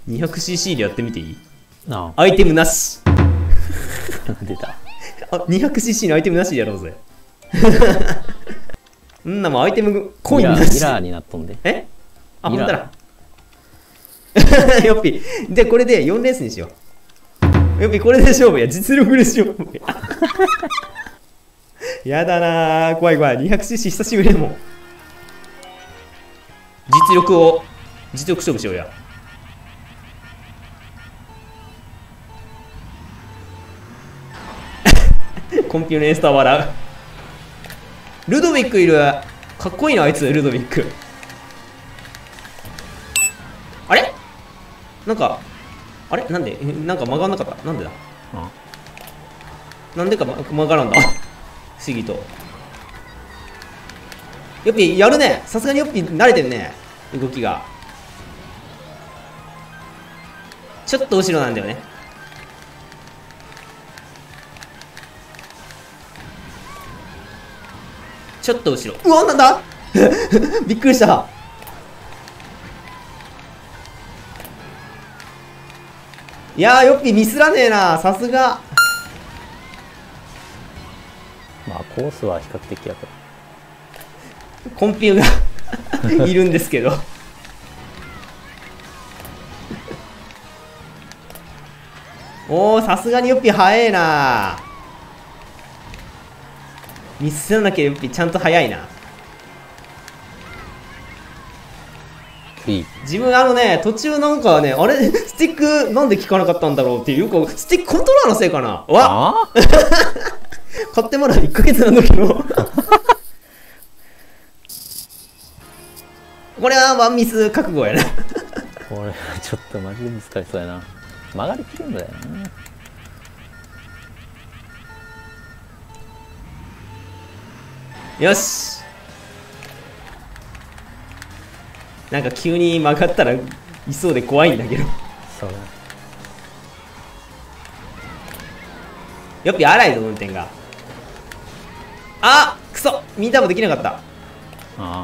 200cc でやってみていい？ あアイテムなし。 あ出た。 あ、200cc のアイテムなしでやろうぜ。んなもんアイテムコインなし。 ミラーになっとんで。 えあ、ほんミラーたら。よっぴ。で、これで4レースにしよう。よっぴ、これで勝負や。実力で勝負や。やだなー。怖い怖い。200cc 久しぶりだもん。実力勝負しようや。コンピューのエースター笑う。ルドビックいる。かっこいいな、あいつ、ルドビック。あれなんか、あれなんでなんか曲がんなかった。なんでだなんでか、曲がらんだ。不思議と。よっぴ、やるね。さすがによっぴ、慣れてるね。動きが。ちょっと後ろなんだよね。ちょっと後ろ。うわ、なんだびっくりした。いやー、よっぴミスらねえな。さすが。 まあコースは比較的やから。 コンピューがいるんですけど。おお、さすがによっぴ早えな。ミスらなきゃよっぴちゃんと早いな。 いい。 自分途中なんかね、あれスティックなんで効かなかったんだろうっていう、よくスティックコントローラーのせいかな。わあ買ってまだ1ヶ月なんだけど。これはワンミス覚悟やな。 これはちょっとマジで難しそうやな。曲がりきるんだよな。 よし。なんか急に曲がったらいそうで怖いんだけど。 そうだ。 よっぴ荒いぞ運転が。あっくそミーターもできなかった。 あ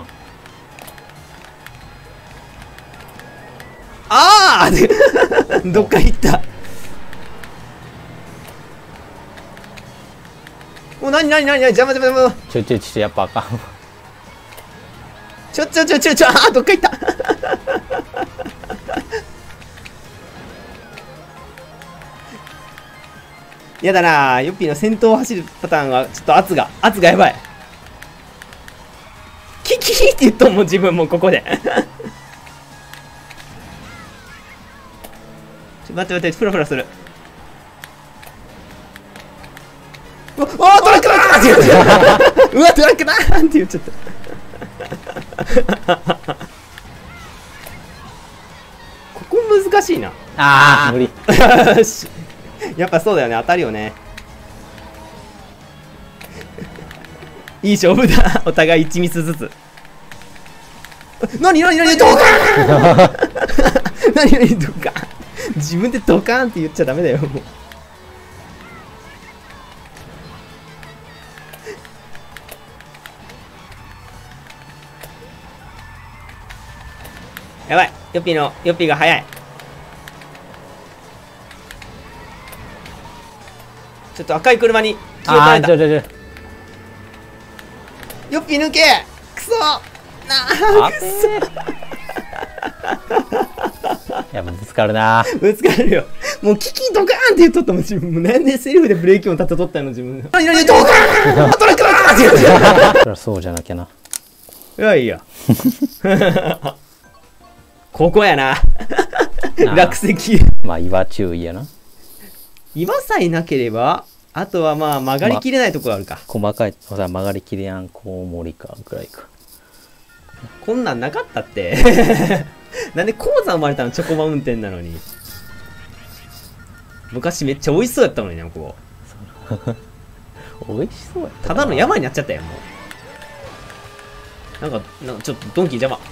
あーどっか行った。お、なに邪魔。 ちょやっぱあかん。 あーどっか行った。やだなー。ヨッピーの先頭を走るパターンはちょっと圧がやばい。キキーって言っとんもん自分もここで。待ってフラフラする。うわトラックだって言っちゃった。うわトラックだって言っちゃった。ここ難しいな。 ああ無理。 やっぱそうだよね。当たるよね。いい勝負だ。お互い1ミスずつ。何ドカーン何ドカーン。自分でドカーンって言っちゃダメだよ。もうやばい。ヨッピーが速い。ちょっと赤い車に気を取られた。ヨッピー抜け。くそなあくそ。 やっぱぶつかるな。 ぶつかるよ。もうキキドカーンって言っとったもん自分。もうなんでセリフでブレーキ音立てとったの自分。何ドカーントラックだって言って。 そりゃそうじゃなきゃな。 いやここやな。落石。 まあ岩注意やな。 岩さえなければ、あとはまあ曲がりきれないところあるか。 細かい曲がりきれやんコウモリかぐらいか。 こんなんなかったって。なんで鉱山生まれたのチョコバ運転なのに。昔めっちゃ美味しそうやったのにな、ここ。 美味しそうやった。 ただの山になっちゃったよ、もう。なんかちょっとドンキー邪魔。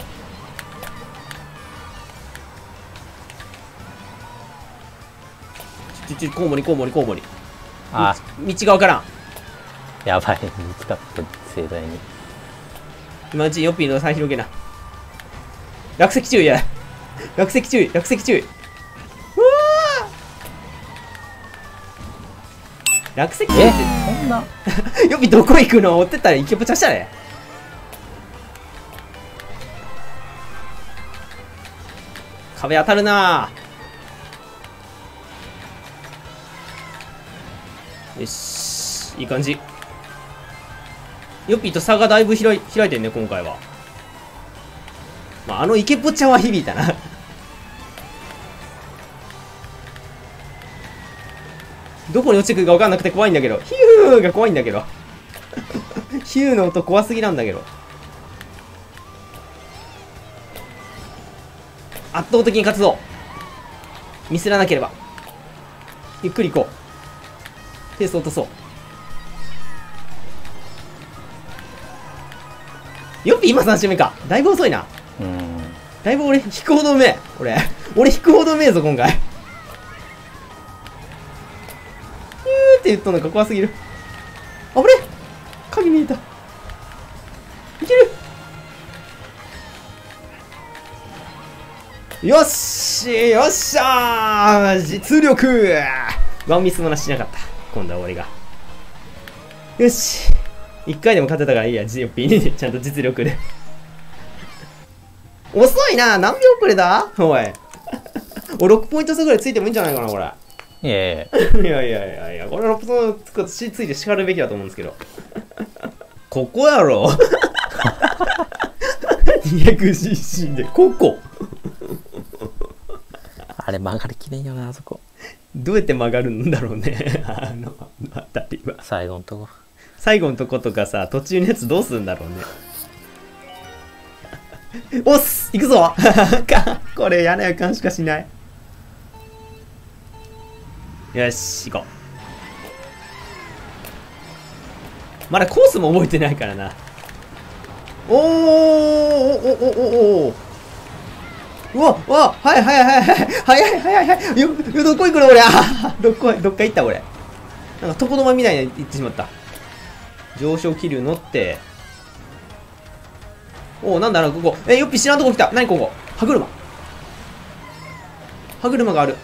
コウモリ。 あ道がわからん。 やばい、見つかった盛大に。 今のうちにヨッピーの再広げな。落石注意や。落石注意。 落石え、そんな。 よぴどこ行くの？追ってったらイケポチャしたね。壁当たるなぁ。よし、いい感じ。よっぴーと差がだいぶ開いてんね、今回は。まあ、イケポチャは響いたな。どこに落ちてくるか分かんなくて怖いんだけど。ヒューが怖いんだけど。ヒューの音怖すぎなんだけど。圧倒的に勝つぞ。ミスらなければ。ゆっくり行こう。ペース落とそう。よっぴ今3周目か。だいぶ遅いな。だいぶ俺引くほどうめえ。俺引くほどうめえぞ今回。ヒューって言ったのか怖すぎる。あぶれ影見えた。いける。よっしよっしゃー実力。ワンミスもなしなかった。今度は俺が。よし。一回でも勝てたからいいや、よっぴーにちゃんと実力で。遅いな。何秒遅れだおい。俺6ポイント差ぐらいついてもいいんじゃないかな、これ。 いやいや。 いや、これ6ポイントついて叱るべきだと思うんですけど。ここやろ。200cc で、ここ。 あれ曲がりきれんよな、あそこ。 どうやって曲がるんだろうね。あたりは。 最後のとこ。 最後のとことかさ、途中のやつどうするんだろうね。おっす行くぞこれ嫌な予感しかしない。よし、行こう。まだコースも覚えてないからな。おーおーおーおーおーうわはいよどこ行くの俺。どっか行った俺。なんか床の間みたいに行ってしまった。上昇気流乗って。おお、なんだな、ここ。よっぴ知らんとこ来た。なにここ。歯車。歯車がある。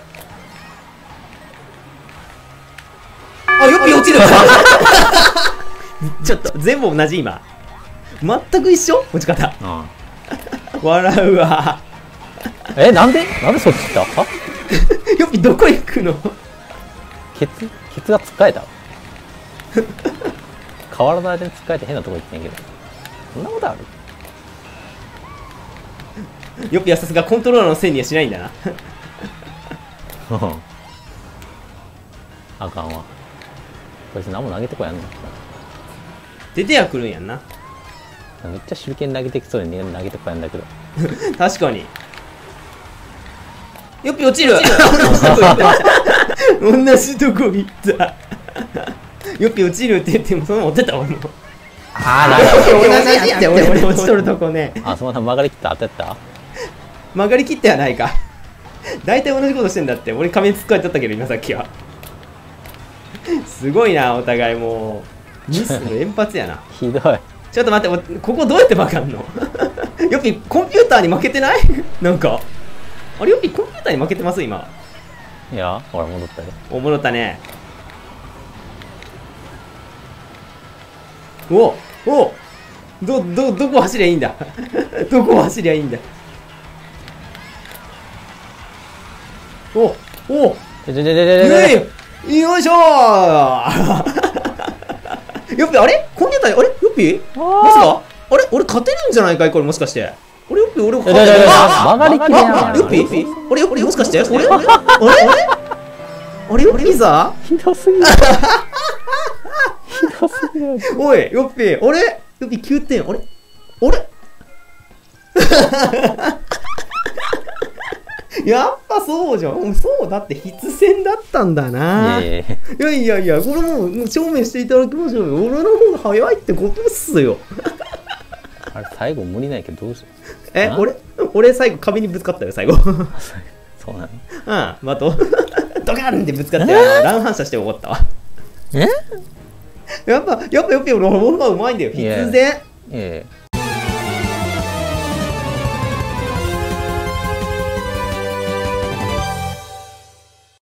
あ、よっぴ落ちるちょっと、全部同じ今。全く一緒落ち方。笑うわ。 なんでそっち行った？ よっぴどこ行くの？ ケツがつっかえた。河原の間につっかえて変なとこ行ってんけど。そんなことある？ よっぴはさすがコントローラーのせいにはしないんだな。 あかんわ。こいつ何も投げてこやんの。 出てはくるんやんな。 めっちゃ手裏剣投げてきそうに投げてこやんだけど。 確かに。よっぴ落ちる。同じとこ行った。よっぴ落ちるって言ってもそのまま持ってた俺も。 ああ、 同じやって俺落ちとるとこね。 あ、そのまま曲がりきった当たった？ 曲がりきってはないか。大体同じことしてんだって。俺仮面突っ込んじゃったけど今さっきは。すごいなお互いもう。ミスの連発やな。 ひどい。 ちょっと待って、ここどうやって曲がんの？よっぴコンピューターに負けてない？なんかあれよっぴコンピューターに負けてます今。 いや、ほら戻ったよ。 戻ったね。おどこ走りゃいいんだ。どこ走りゃいいんだ。よいしょー。よっぴあれコンピューターあれよっぴまさかあれ俺勝てるんじゃないかいこれもしかして。俺よっぴ俺曲がりきれない。 よっぴ俺よっぴもしかして俺あれよっぴさひどすぎる。ひどすぎる。 おいよっぴよっぴ9点あれやっぱそうじゃん。そうだって必戦だったんだな。いやこれもう証明していただきましょうよ。俺の方が早いってことっすよ。 あれ最後無理ないけどどうしよう。俺最後壁にぶつかったよ最後。 そうなの？ まとドカンってぶつかって乱反射して終わったわ。やっぱよっぴ俺の方がうまいんだよ。必然。